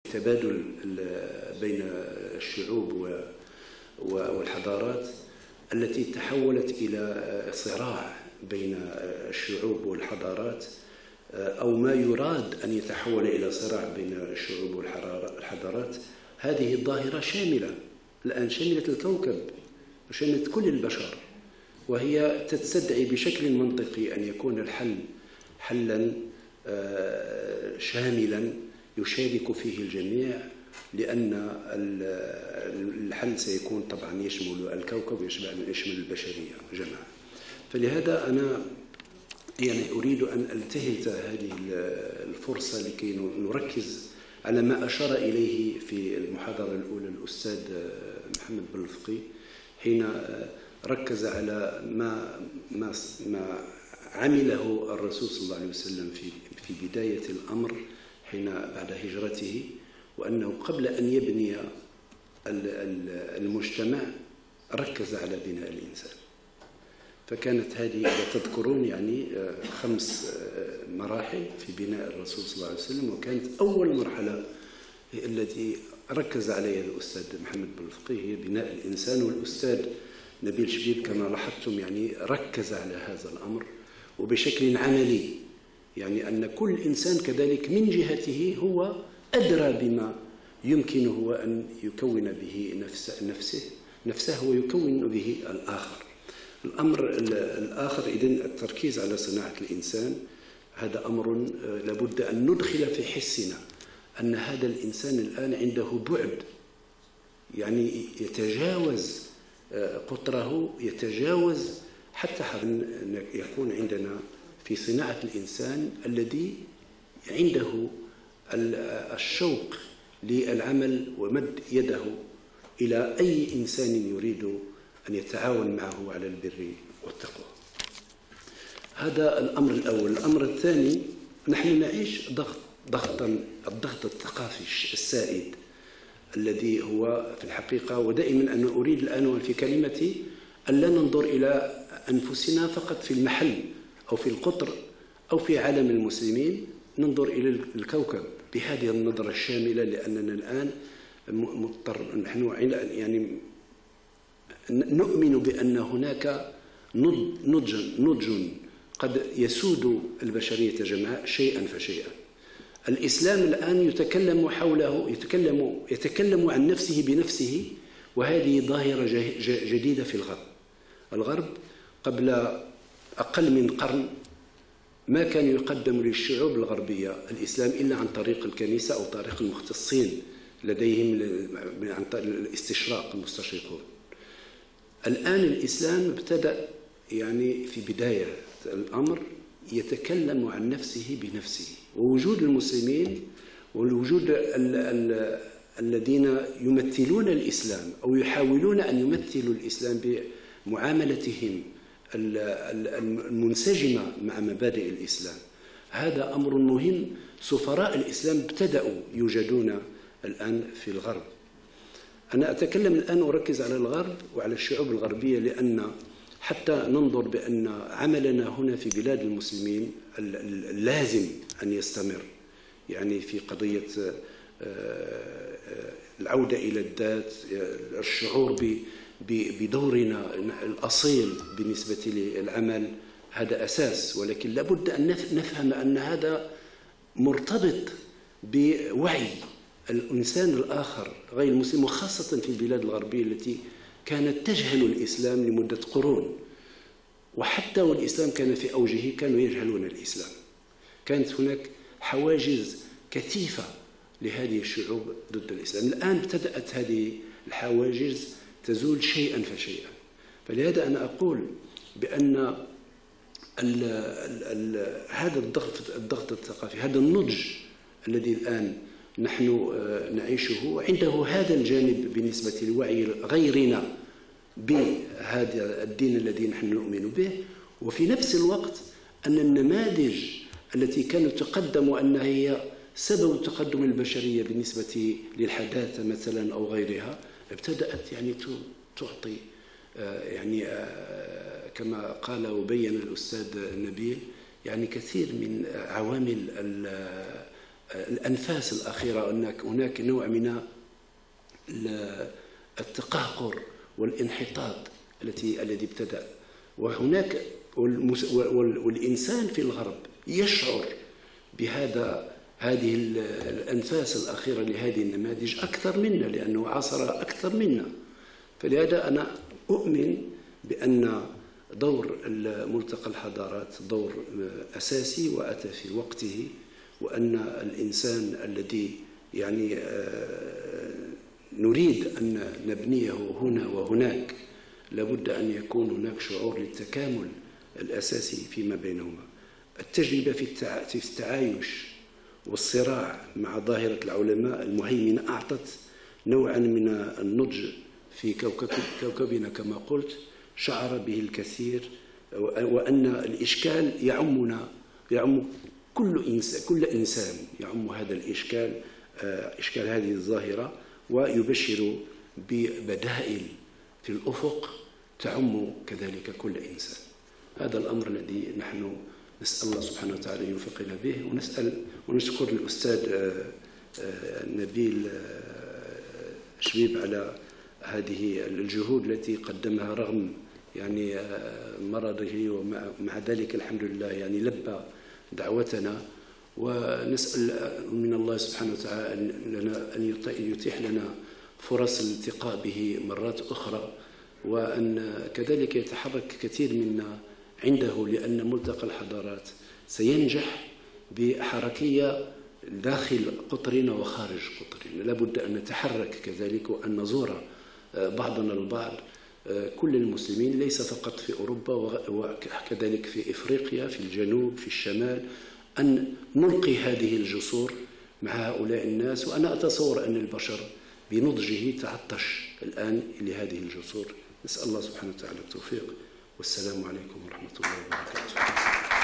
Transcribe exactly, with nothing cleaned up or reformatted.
تبادل بين الشعوب والحضارات التي تحولت إلى صراع بين الشعوب والحضارات، أو ما يراد أن يتحول إلى صراع بين الشعوب والحضارات. هذه الظاهرة شاملة الآن، شاملة الكوكب وشاملة كل البشر، وهي تستدعي بشكل منطقي أن يكون الحل حلا شاملا يشارك فيه الجميع، لأن الحل سيكون طبعا يشمل الكوكب ويشمل البشرية جميعا. فلهذا أنا يعني أريد أن ألتهت هذه الفرصة لكي نركز على ما أشار إليه في المحاضرة الأولى الأستاذ محمد بن الفقي، حين ركز على ما ما ما عمله الرسول صلى الله عليه وسلم في في بداية الأمر حين بعد هجرته، وأنه قبل أن يبني المجتمع ركز على بناء الإنسان. فكانت هذه إذا تذكرون يعني خمس مراحل في بناء الرسول صلى الله عليه وسلم، وكانت أول مرحلة التي ركز عليها الأستاذ محمد بن الفقي هي بناء الإنسان، والأستاذ نبيل شبيب كما لاحظتم يعني ركز على هذا الأمر وبشكل عملي، يعني أن كل إنسان كذلك من جهته هو أدرى بما يمكنه أن يكون به نفسه نفسه نفسه ويكون به الآخر. الأمر الآخر إذن التركيز على صناعة الإنسان، هذا أمر لابد أن ندخل في حسنا أن هذا الإنسان الآن عنده بعد، يعني يتجاوز قطره، يتجاوز حتى أن يكون عندنا في صناعة الإنسان الذي عنده الشوق للعمل ومد يده إلى أي إنسان يريد أن يتعاون معه على البر والتقوى. هذا الأمر الأول. الأمر الثاني، نحن نعيش ضغط ضغطا الضغط الثقافي السائد الذي هو في الحقيقة، ودائما أنا أريد الآن في كلمتي أن لا ننظر إلى أنفسنا فقط في المحل أو في القطر أو في عالم المسلمين، ننظر إلى الكوكب بهذه النظرة الشاملة، لأننا الآن مضطر نحن يعني نؤمن بأن هناك نضج نضج قد يسود البشرية جمعاء شيئا فشيئا. الإسلام الآن يتكلم حوله يتكلم يتكلم عن نفسه بنفسه، وهذه ظاهرة جديدة في الغرب. الغرب قبل أقل من قرن ما كان يقدم للشعوب الغربية الإسلام إلا عن طريق الكنيسة أو طريق المختصين لديهم عن طريق الاستشراق المستشرقون. الآن الإسلام ابتدأ يعني في بداية الأمر يتكلم عن نفسه بنفسه، ووجود المسلمين والوجود ال ال الذين يمثلون الإسلام أو يحاولون أن يمثلوا الإسلام بمعاملتهم المنسجمة مع مبادئ الإسلام، هذا أمر مهم. سفراء الإسلام ابتدأوا يوجدون الآن في الغرب. أنا أتكلم الآن أركز على الغرب وعلى الشعوب الغربية، لأن حتى ننظر بأن عملنا هنا في بلاد المسلمين لازم أن يستمر، يعني في قضية العودة إلى الذات، الشعور بدورنا الأصيل بالنسبة للعمل، هذا أساس، ولكن لابد أن نفهم أن هذا مرتبط بوعي الإنسان الآخر غير المسلم، وخاصة في البلاد الغربية التي كانت تجهل الإسلام لمدة قرون، وحتى والإسلام كان في أوجه كانوا يجهلون الإسلام. كانت هناك حواجز كثيفة لهذه الشعوب ضد الإسلام. الآن ابتدأت هذه الحواجز تزول شيئا فشيئا. فلهذا أنا أقول بأن ال ال ال هذا الضغط الضغط الثقافي، هذا النضج الذي الآن نحن نعيشه، عنده هذا الجانب بالنسبة لوعي غيرنا بهذا الدين الذي نحن نؤمن به، وفي نفس الوقت أن النماذج التي كانت تقدم أنها هي سبب تقدم البشرية بالنسبة للحداثة مثلا أو غيرها، ابتدأت يعني تعطي يعني كما قال وبين الأستاذ نبيل يعني كثير من عوامل الأنفاس الأخيرة، هناك هناك نوع من التقهقر والانحطاط التي الذي ابتدأ، وهناك والإنسان في الغرب يشعر بهذا هذه الأنفاس الأخيرة لهذه النماذج أكثر منا، لأنه عاصر أكثر منا. فلهذا أنا أؤمن بأن دور ملتقى الحضارات دور أساسي وأتى في وقته، وأن الإنسان الذي يعني نريد أن نبنيه هنا وهناك لابد أن يكون هناك شعور للتكامل الأساسي فيما بينهما. التجربة في التعايش والصراع مع ظاهرة العلماء المهيمنة أعطت نوعا من النضج في كوكب كوكبنا كما قلت، شعر به الكثير، وأن الإشكال يعمنا، يعم كل إنسان كل إنسان يعم هذا الإشكال، إشكال هذه الظاهرة، ويبشر ببدائل في الأفق تعم كذلك كل إنسان. هذا الأمر الذي نحن نسأل الله سبحانه وتعالى أن يوفقنا به، ونسأل ونشكر الأستاذ نبيل شبيب على هذه الجهود التي قدمها رغم يعني مرضه، ومع ذلك الحمد لله يعني لبى دعوتنا. ونسأل من الله سبحانه وتعالى أن يتيح لنا فرص الالتقاء به مرات أخرى، وأن كذلك يتحرك كثير منا عنده، لأن ملتقى الحضارات سينجح بحركية داخل قطرنا وخارج قطرنا. لابد أن نتحرك كذلك، وأن نزور بعضنا البعض، كل المسلمين ليس فقط في أوروبا وكذلك في إفريقيا، في الجنوب، في الشمال، أن نلقي هذه الجسور مع هؤلاء الناس. وأنا أتصور أن البشر بنضجه تعطش الآن لهذه الجسور. نسأل الله سبحانه وتعالى التوفيق، والسلام عليكم ورحمة الله وبركاته.